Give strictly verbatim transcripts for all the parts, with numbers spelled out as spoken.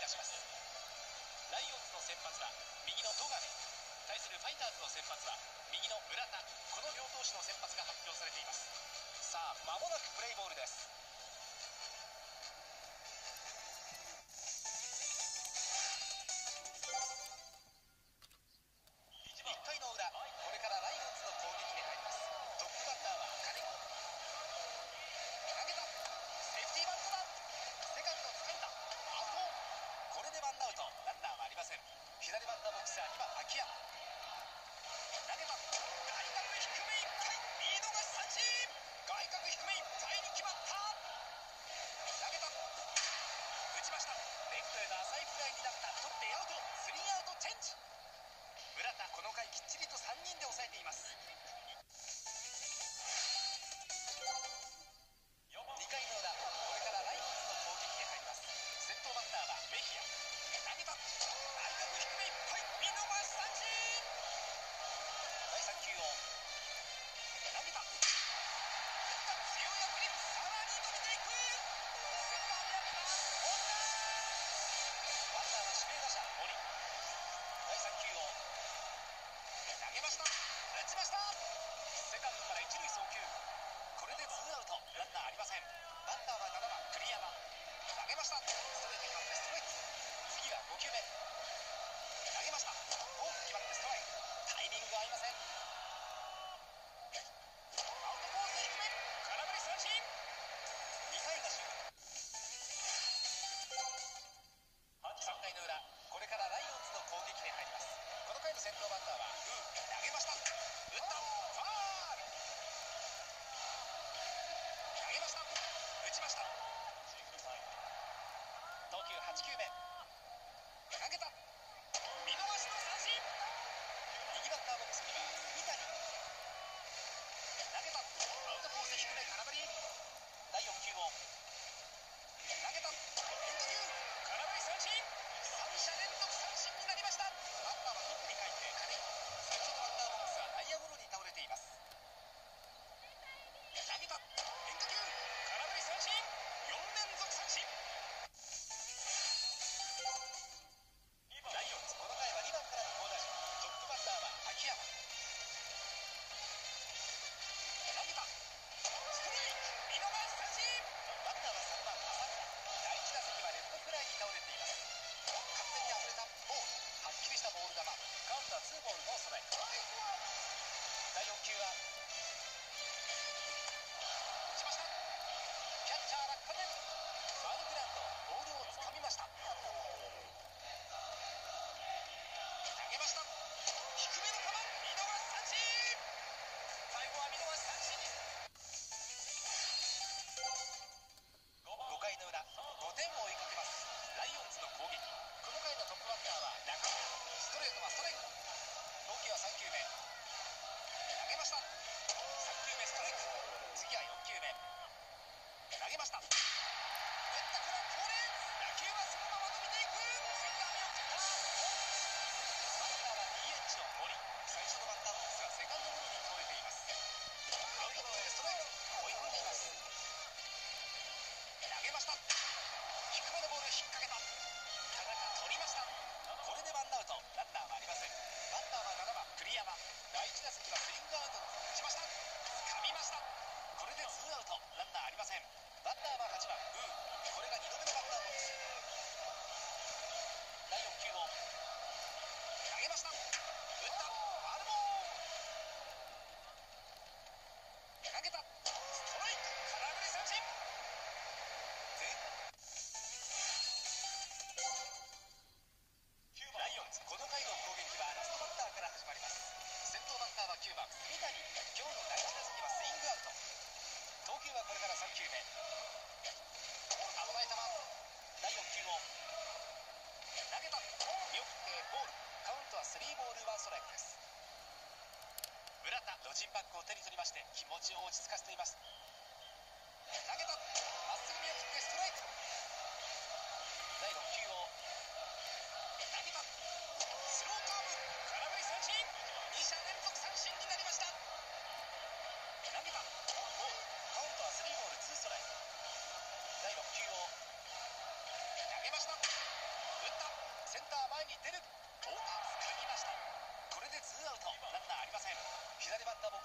します。ライオンズの先発は右の戸上、対するファイターズの先発は右の村田。この両投手の先発が発表されています。さあ間もなくプレイボールです。いっかいの裏、これからライオンズの攻撃に入ります。トップバッターは金子。投げた、セーフティーバントだ。セカンド掴んだ、アウト。これでワンアウト、ランナーはありません。左バッターボックスはにばん秋山。投げた、外角低めいっかい、見逃し三振。外角低めいっぱいに決まった。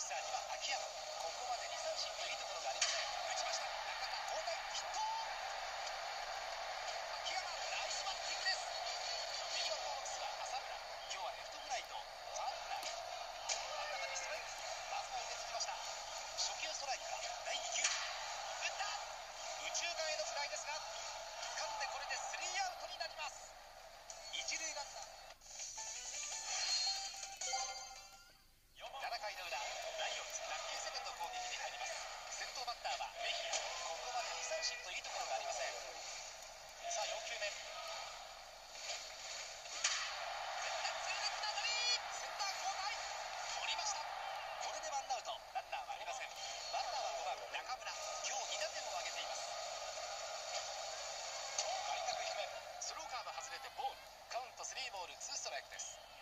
さあにばん秋山、ここまでに三振といいところがありません。打ちました。中田交代ヒット。秋山ナイスバッティングです。右バッターボックスは浅村。今日はレフトフライとファウルフライ。真ん中にストライク。まずは入れてきました。初球ストライクからだいに球、打った。右中間へのフライですが掴んで、これでスリーアウトになります。一塁ランナー。ななかいの裏、ライオンズラッキーセブンの攻撃に入ります。先頭バッターはメヒア。ここまでに三振といいところがありません。さあよん球目、センター痛烈な当たり、センター交代、取りました。これでワンアウト、ランナーはありません。バッターはごばん中村。今日に打点を挙げています。外角低め、スローカーブ外れてボール。カウントスリーボールツーストライクです。